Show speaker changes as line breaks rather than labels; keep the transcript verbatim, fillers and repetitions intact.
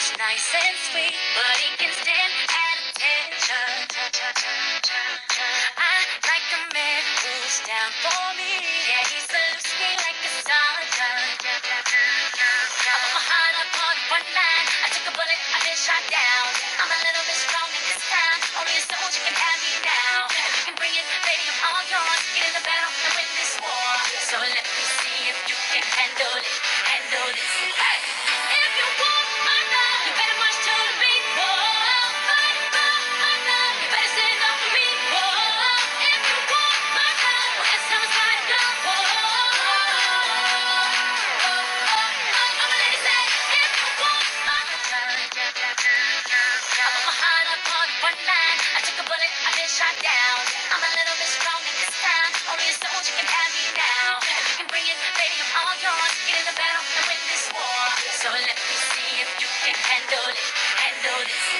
Nice and sweet, but he can stand at attention. I like a man who's down for me. Yeah, he salutes me like a sergeant. I put my heart up on one line. I took a bullet, I've been shot down. I'm a little bit strong in this time. Only a soldier can have me now. If you can bring it, baby, I'm all yours. Get in the battle and win this war. So let me see if you can handle it. Handle this. Hey! If you want my love, you better march to the beat. Whoa, fight for my love. You better stand up for me. Whoa, if you want my love, well, it's time it's time to go. Whoa, I'm a lady say, if you want my love. I put my heart up on one line. I took a bullet, I've been shot down. I'm a little bit strong in this time. Only a soldier can have me now. If you can bring it, baby, I'm all yours. Get in the battle and win this war. So let me see if you can handle it. Handle this.